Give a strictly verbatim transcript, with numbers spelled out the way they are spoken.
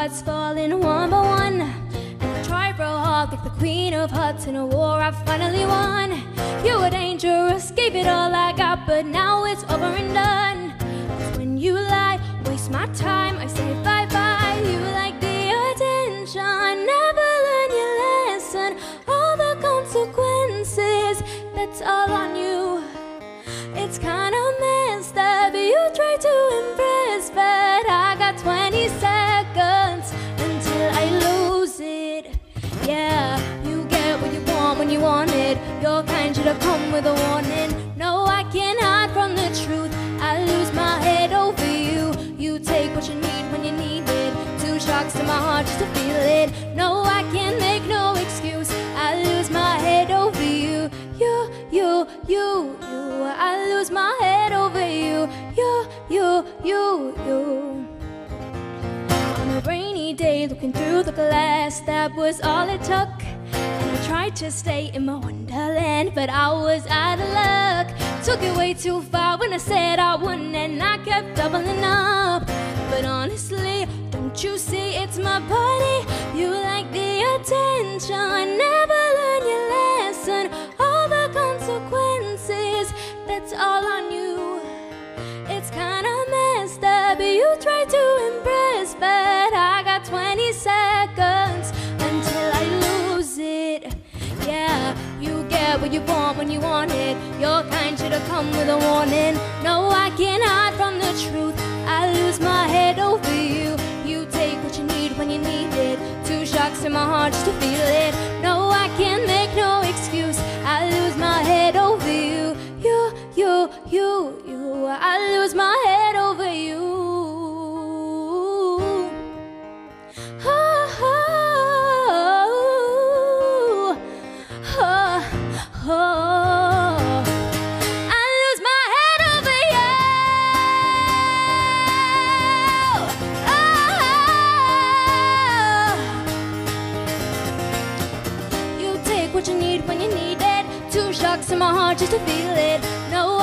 hearts falling one by one, and I tried real hard like the queen of hearts in a war I finally won. You were dangerous, gave it all I got, but now it's over and done. 'Cause when you lie, waste my time, I say bye-bye. You like the attention, never learn your lesson. All the consequences, that's all on you. It's kinda messed up, you try to impress, but I got twenty seconds until I lose it. Yeah, you get what you want when you want it. Your kind should have come with a warning. No, I can't hide from the truth, I lose my head over you. You take what you need when you need it. Two shocks to my heart just to feel it. No, I can't make no excuse, I lose my head over you. You, you, you, you, I lose my head over you. You, you, you, you. On a rainy day, looking through the glass, that was all it took. And I tried to stay in my wonderland, but I was out of luck. Took it way too far when I said I wouldn't, and I kept doubling up. But honestly, don't you see it's my body? You like the attention, never learn your lesson. All the consequences, that's all on you. It's kinda messed up, you try to impress, but I got twenty seconds until I lose it. Yeah, you get what you want when you want it. Your kind should have come with a warning. No, I can't hide from the truth, I lose my head over you. You take what you need when you need it. Two shocks in my heart just to feel it. No, I can't make no excuse, I lose my head over you. You, you, you, you, I lose my head over you. Oh, oh, oh, oh. I lose my head over you. Oh. You take what you need when you need it. Two shocks in my heart just to feel it. No,